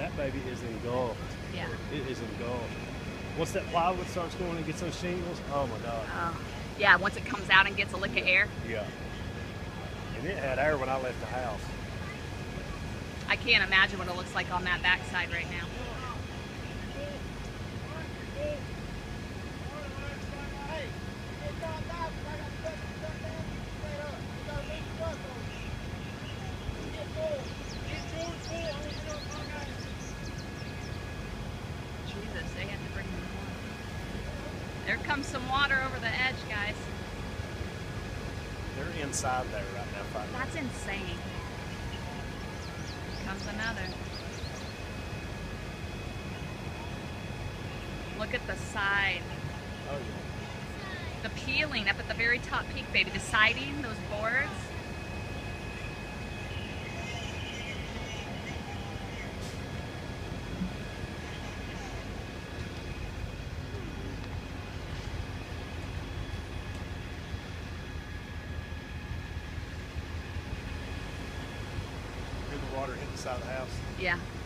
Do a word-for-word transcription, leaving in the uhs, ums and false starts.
that baby is engulfed. Yeah. It is engulfed. Once that plywood starts going and gets those shingles, oh my God. Oh. Yeah, once it comes out and gets a lick yeah. of air. Yeah. And it had air when I left the house. I can't imagine what it looks like on that backside right now. Jesus, they had to bring them more. There comes some water over the edge, guys. They're inside there right now fighting. That's insane. Here comes another. Look at the side. Oh yeah. The peeling up at the very top peak, baby. The siding, those boards. Hear the water hit the side of the house. Yeah.